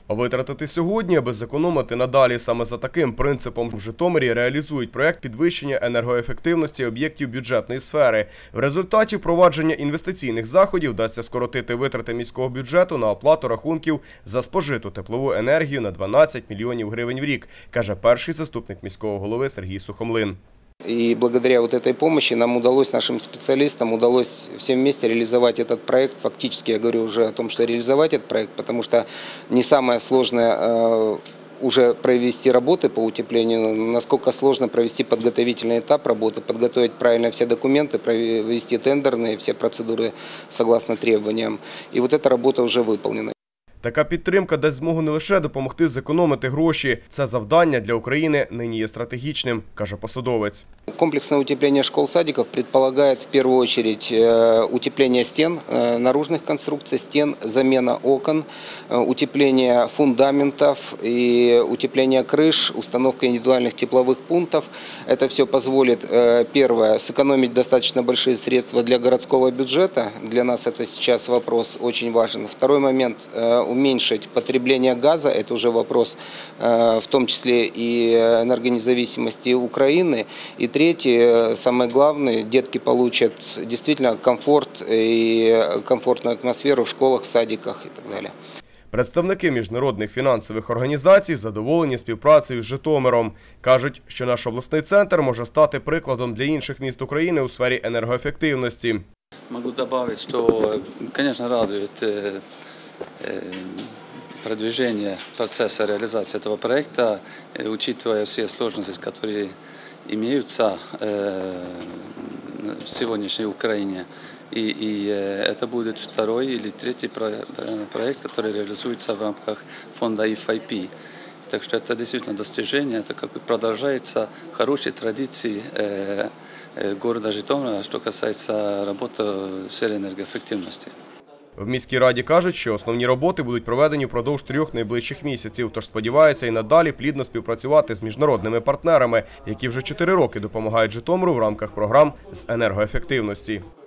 А витратити сьогодні, аби зекономити надалі. Саме за таким принципом в Житомирі реалізують проєкт підвищення енергоефективності об'єктів бюджетної сфери. В результаті впровадження інвестиційних заходів вдасться скоротити витрати міського бюджету на оплату рахунків за спожиту теплову енергію на 12 мільйонів гривень в рік, каже перший заступник міського голови Сергій Сухомлин. И благодаря вот этой помощи нам удалось, нашим специалистам, удалось всем вместе реализовать этот проект. Фактически я говорю уже о том, что реализовать этот проект, потому что не самое сложное уже провести работы по утеплению, насколько сложно провести подготовительный этап работы, подготовить правильно все документы, провести тендерные, все процедуры согласно требованиям. И вот эта работа уже выполнена. Така підтримка дасть змогу не лише допомогти зекономити гроші. Це завдання для України нині є стратегічним, каже посадовець. Комплексное утепление школ-садиков предполагает в первую очередь утепление стен, наружных конструкций стен, замена окон, утепление фундаментов и утепление крыш, установка индивидуальных тепловых пунктов. Это все позволит, первое, сэкономить достаточно большие средства для городского бюджета. Для нас это сейчас вопрос очень важен. Второй момент – уменьшить потребление газа. Это уже вопрос в том числе и энергонезависимости Украины. И третье, самое главное, детки получат действительно комфорт и комфортную атмосферу в школах, в садиках и так далее. Представники міжнародних фінансових організацій задоволені співпрацею з Житомиром. Кажуть, що наш обласний центр може стати прикладом для інших міст України у сфері енергоефективності. Могу добавить, что, конечно, радует продвижение процесса реализации этого проекта, учитывая все сложности, которые имеются в сегодняшней Украине. И это будет второй или третий проект, который реализуется в рамках фонда EFIP. Так что это действительно достижение, это как бы продолжается хорошие традиции города Житомира, что касается работы в сфере энергоэффективности. В міській раді кажуть, що основні роботи будуть проведені впродовж 3 найближчих місяців, тож сподіваються і надалі плідно співпрацювати з міжнародними партнерами, які вже 4 роки допомагають Житомиру в рамках програм з енергоефективності.